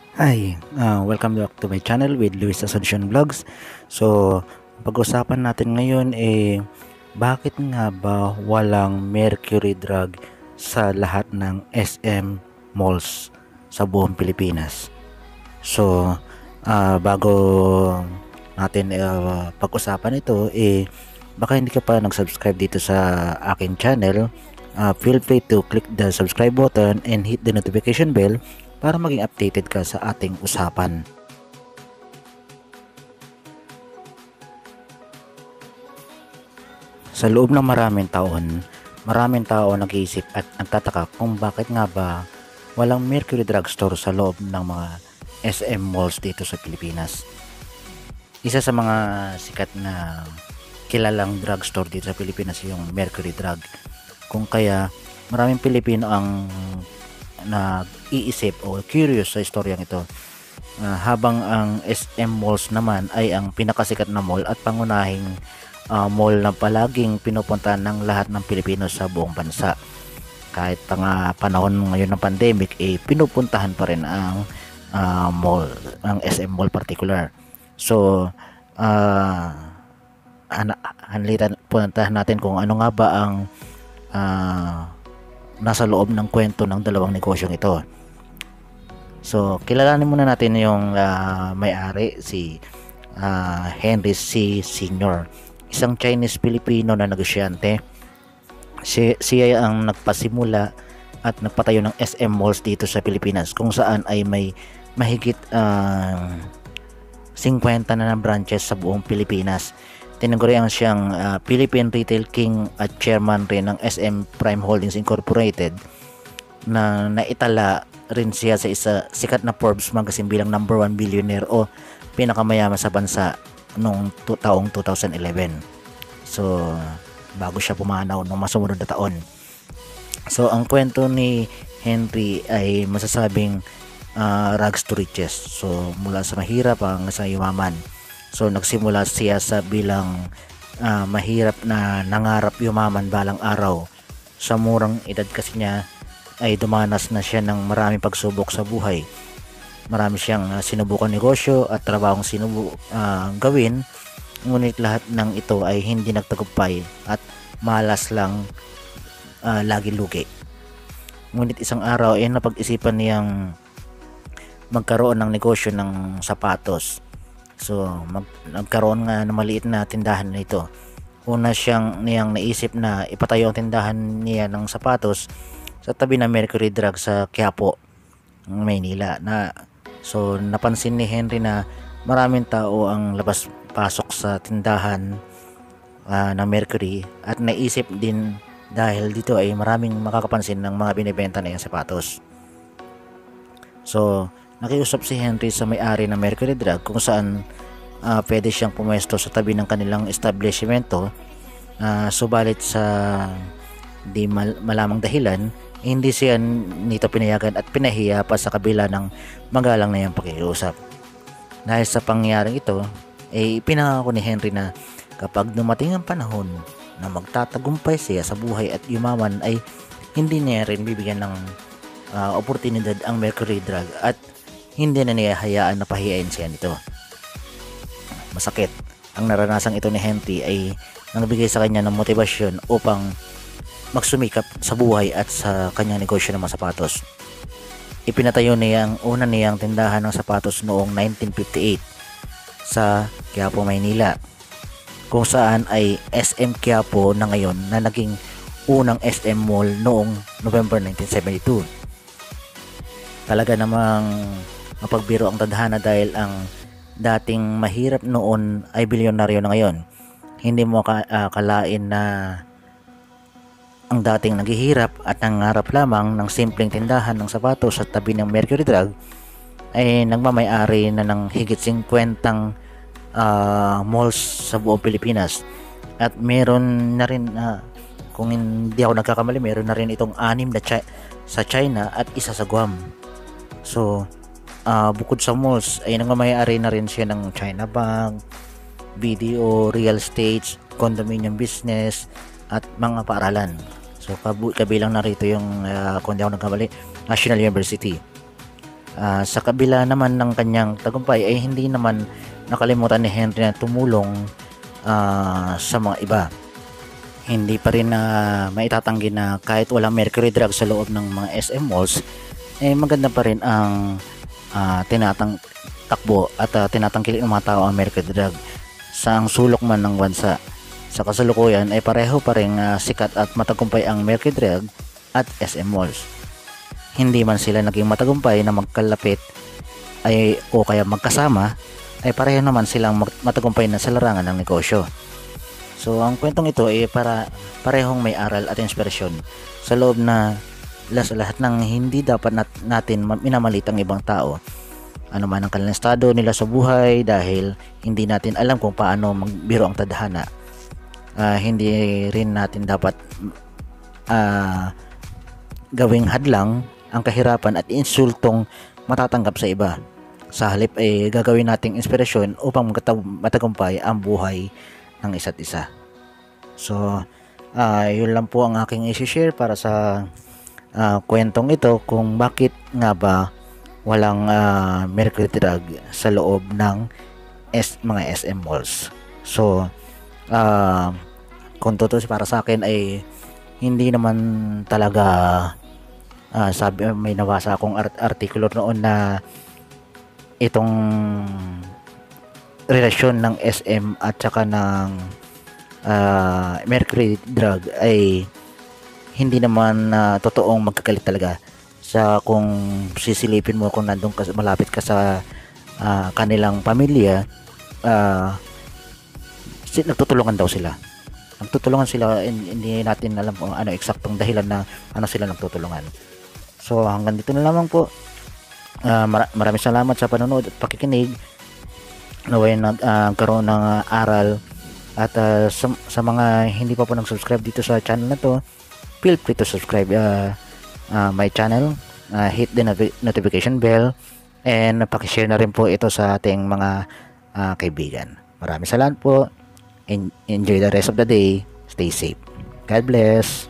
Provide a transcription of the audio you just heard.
Hi, welcome back to my channel with Luis Asuncion Vlogs. So, pag-usapan natin ngayon bakit nga ba walang mercury drug sa lahat ng SM malls sa buong Pilipinas? So, bago natin pag-usapan ito, baka hindi ka pa nag-subscribe dito sa aking channel, feel free to click the subscribe button and hit the notification bell para maging updated ka sa ating usapan. Sa loob ng maraming tao nag-iisip at nagtataka kung bakit nga ba walang Mercury Drugstore sa loob ng mga SM malls dito sa Pilipinas. Isa sa mga sikat na kilalang drugstore dito sa Pilipinas yung Mercury Drug. Kung kaya maraming Pilipino ang nag-iisip o curious sa istoryang ito. Habang ang SM malls naman ay ang pinakasikat na mall at pangunahing mall na palaging pinupuntahan ng lahat ng Pilipino sa buong bansa. Kahit pa nga panahon ngayon ng pandemic, pinupuntahan pa rin ang mall, ang SM Mall particular. So, puntahan natin kung ano nga ba ang nasa loob ng kwento ng dalawang negosyong ito. So, kilalanin muna natin yung may-ari, si Henry C. Sr., isang Chinese-Filipino na negosyante. Siya ang nagpasimula at nagpatayo ng SM malls dito sa Pilipinas, kung saan ay may mahigit 50 na branches sa buong Pilipinas. Tinagurian siyang Philippine Retail King at chairman rin ng SM Prime Holdings Incorporated, na naitala rin siya sa sikat na Forbes magazine bilang number 1 billionaire o pinakamayaman sa bansa noong taong 2011. So, bago siya pumanaw noong masumunod na taon. So, ang kwento ni Henry ay masasabing rags to riches. So, mula sa mahirap hanggang sa yumaman. So, nagsimula siya sa bilang mahirap na nangarap yumaman balang araw. Sa murang edad kasi niya ay dumanas na siya ng maraming pagsubok sa buhay. Marami siyang sinubukan negosyo at trabahong gawin, ngunit lahat ng ito ay hindi nagtagumpay at malas lang, lagi lugi. Ngunit isang araw ay napag-isipan niyang magkaroon ng negosyo ng sapatos. So, nagkaroon nga ng maliit na tindahan na ito. Una niyang naisip na ipatayo ang tindahan niya ng sapatos sa tabi ng Mercury Drug sa Quiapo, Maynila. So, napansin ni Henry na maraming tao ang labas-pasok sa tindahan ng Mercury, at naisip din dahil dito ay maraming makakapansin ng mga binibenta na yung sapatos. So, nakiusap si Henry sa may-ari ng Mercury Drug kung saan pwede siyang pumwesto sa tabi ng kanilang establishmento. Subalit sa di malamang dahilan, hindi siya nito pinayagan at pinahiya pa sa kabila ng magalang na iyang pakiusap. Dahil sa pangyayaring ito, ipinangako ni Henry na kapag dumating ang panahon na magtatagumpay siya sa buhay at yumaman, ay hindi niya rin bibigyan ng oportunidad ang Mercury Drug at hindi na niya hayaan na pahiyain siya nito. Masakit ang naranasang ito ni Henry ay nagbigay sa kanya ng motibasyon upang magsumikap sa buhay at sa kanyang negosyo ng mga sapatos. Ipinatayo niya ang una niyang tindahan ng sapatos noong 1958 sa Quiapo, Maynila, kung saan ay SM Quiapo na ngayon na naging unang SM Mall noong November 1972. Talaga namang mapagbiro ang tadhana dahil ang dating mahirap noon ay bilyonaryo na ngayon. Hindi mo kalain na ang dating naghihirap at nangarap lamang ng simpleng tindahan ng sapatos sa tabi ng Mercury Drug ay nagmamay-ari na ng higit 50 malls sa buong Pilipinas. At meron na rin, kung hindi ako nagkakamali, meron na rin itong 6 na sa China at isa sa Guam. So, bukod sa malls ay nagmamay-ari na rin siya ng China Bank, BDO, real estate, condominium business at mga paaralan. So, kabilang na rito yung kung di ako nagkamali, National University. Sa kabila naman ng kanyang tagumpay ay hindi naman nakalimutan ni Henry na tumulong sa mga iba. Hindi pa rin maitatanggi na kahit walang mercury drug sa loob ng mga SM malls, maganda pa rin ang takbo at tinatangkilik ng mga tao ang mercury drug sa ang sulok man ng bansa. Sa kasalukuyan ay pareho pa rin sikat at matagumpay ang mercury drug at SM malls. Hindi man sila naging matagumpay na magkalapit o kaya magkasama, ay pareho naman silang matagumpay na sa larangan ng negosyo. So ang kwentong ito ay para parehong may aral at inspirasyon sa loob na lahat ng hindi dapat natin minamalit ang ibang tao, ano man ang kanilang estado nila sa buhay, dahil hindi natin alam kung paano magbiro ang tadhana. Hindi rin natin dapat gawing hadlang ang kahirapan at insultong matatanggap sa iba. Sa halip ay gagawin nating inspirasyon upang matagumpay ang buhay ng isa't isa. So, yun lang po ang aking i-share para sa kwentong ito kung bakit nga ba walang mercury drug sa loob ng mga SM malls. So, kung totoo para sa akin ay hindi naman talaga may nabasa akong artikulo noon na itong relasyon ng SM at saka ng mercury drug ay hindi naman totoong magkakalit talaga. Sa kung sisilipin mo, kung nandun ka, malapit ka sa kanilang pamilya, nagtutulungan daw sila. Nagtutulungan sila, hindi natin alam kung ano eksaktong dahilan na ano sila nagtutulungan. So hanggang dito na lamang po. Maraming salamat sa panonood at pakikinig. Naway nagkaroon ng aral. At sa mga hindi pa po nag-subscribe dito sa channel na to, feel free to subscribe my channel, hit the notification bell, and pakishare na rin po ito sa ating mga kaibigan. Maraming salamat po. Enjoy the rest of the day. Stay safe. God bless.